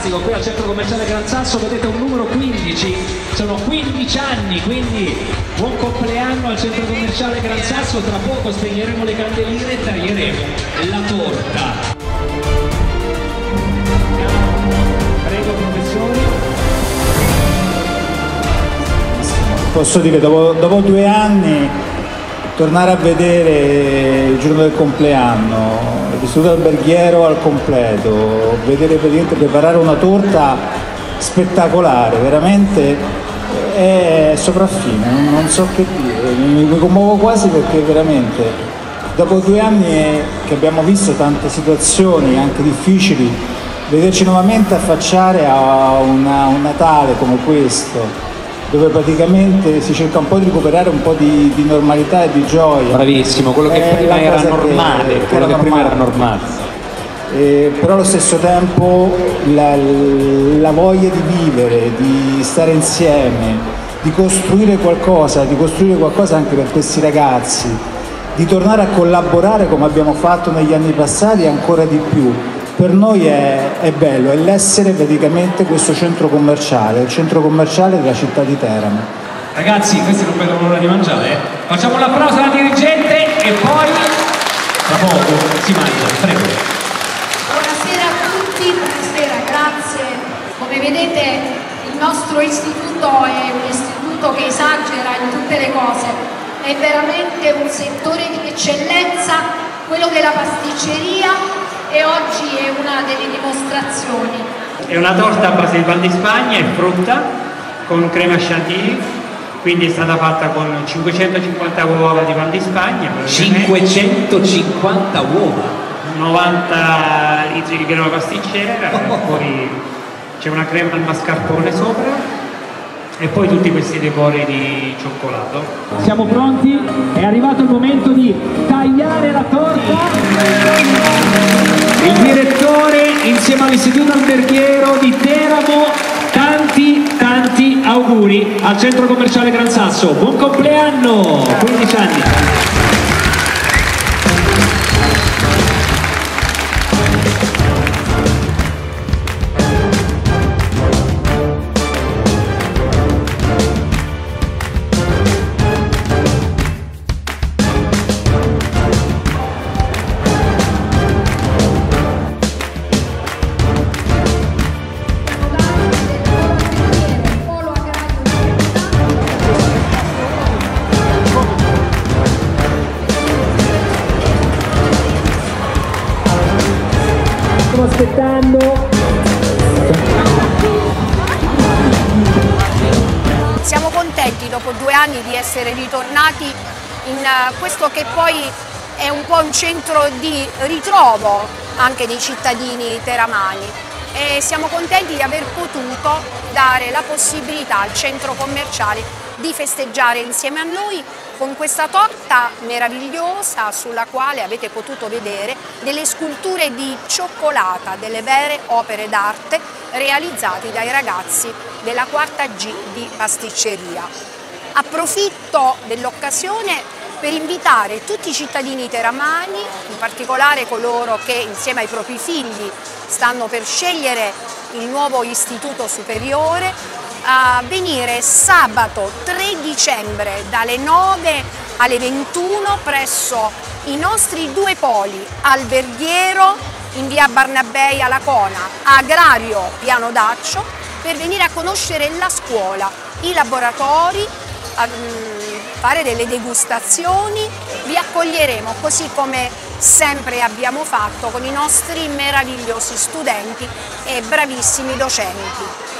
fantastico qui al centro commerciale Gran Sasso, vedete un numero 15, sono 15 anni, quindi buon compleanno al centro commerciale Gran Sasso. Tra poco spegneremo le candeline e taglieremo la torta. Prego professori. Posso dire, dopo 2 anni tornare a vedere il giorno del compleanno, l'istituto alberghiero al completo, vedere praticamente preparare una torta spettacolare, veramente è sopraffine, non so che dire, mi commuovo quasi perché veramente dopo 2 anni che abbiamo visto tante situazioni anche difficili, vederci nuovamente affacciare a un Natale come questo, dove praticamente si cerca un po' di recuperare un po' di normalità e di gioia. Bravissimo, quello che prima era normale, però allo stesso tempo la voglia di vivere, di stare insieme, di costruire qualcosa anche per questi ragazzi, di tornare a collaborare come abbiamo fatto negli anni passati ancora di più. Per noi è bello, è l'essere praticamente questo centro commerciale, il centro commerciale della città di Teramo. Ragazzi, questi non vedono l'ora di mangiare. Facciamo un applauso alla dirigente e poi tra poco si mangia. Prego. Buonasera a tutti, buonasera, grazie. Come vedete il nostro istituto è un istituto che esagera in tutte le cose, è veramente un settore di eccellenza, quello della pasticceria, e oggi è una delle dimostrazioni. È una torta a base di pan di Spagna e frutta con crema chantilly, quindi è stata fatta con 550 uova di pan di Spagna. 550 uova? 90 litri di crema pasticcera, poi c'è una crema al mascarpone sopra e poi tutti questi decori di cioccolato. Siamo pronti? È arrivato il momento di tagliare la torta. Il direttore insieme all'istituto alberghiero di Teramo, tanti auguri al centro commerciale Gran Sasso. Buon compleanno, 15 anni. Aspettando. Siamo contenti dopo 2 anni di essere ritornati in questo che poi è un po' un centro di ritrovo anche dei cittadini teramani, e siamo contenti di aver potuto dare la possibilità al centro commerciale di festeggiare insieme a noi con questa torta meravigliosa sulla quale avete potuto vedere delle sculture di cioccolata, delle vere opere d'arte realizzate dai ragazzi della 4ª G di pasticceria. Approfitto dell'occasione per invitare tutti i cittadini teramani, in particolare coloro che insieme ai propri figli stanno per scegliere il nuovo istituto superiore, a venire sabato 3 dicembre dalle 9 alle 21 presso i nostri 2 poli, alberghiero in via Barnabei a Lacona, agrario Piano Daccio, per venire a conoscere la scuola, i laboratori, a fare delle degustazioni. Vi accoglieremo così come sempre abbiamo fatto con i nostri meravigliosi studenti e bravissimi docenti.